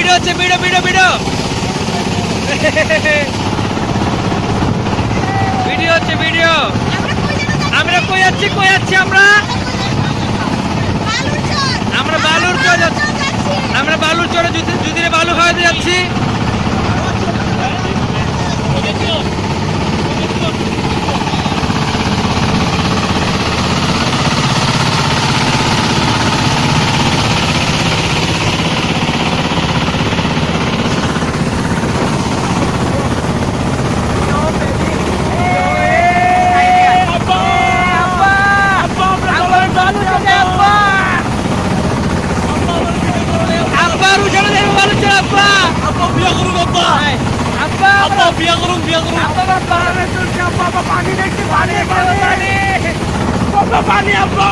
Video হচ্ছে, video video video video হচ্ছে, video. আমরা কই যাচ্ছি, কই যাচ্ছি আমরা? আমরা বালুর চর যাচ্ছি, আমরা বালুর চরে যদি বালু খাওয়াতে যাচ্ছি। पानी देखते पानी पानी अब्बा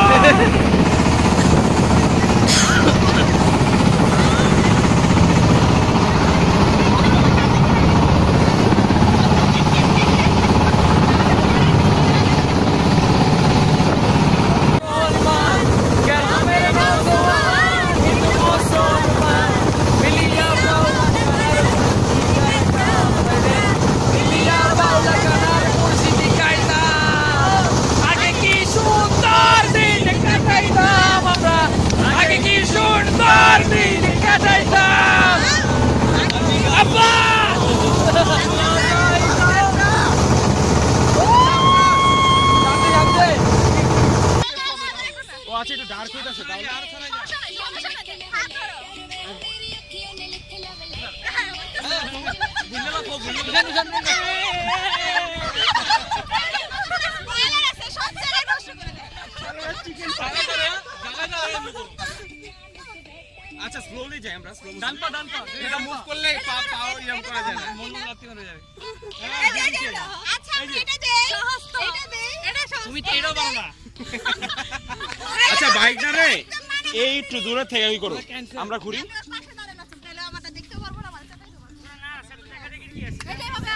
अच्छा स्लोली जाए আমরা স্লো ডান পা এটা মুভ করলে পাও ইয়াম করা যায় না মন লাতি করে যাবে আচ্ছা এটা দে সহজ তো এটা সহজ তুমি তো এটাও পারো না আচ্ছা বাইক না রে এই একটু দূরে থেকে ওই করো আমরা ঘুরি তাহলে আমরা দেখতে পারবো না মালটা দেখতে পারবো না সেটা দেখা দেখি কি আছে এই বাবা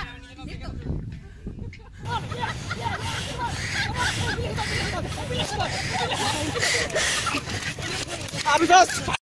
দেখো আমি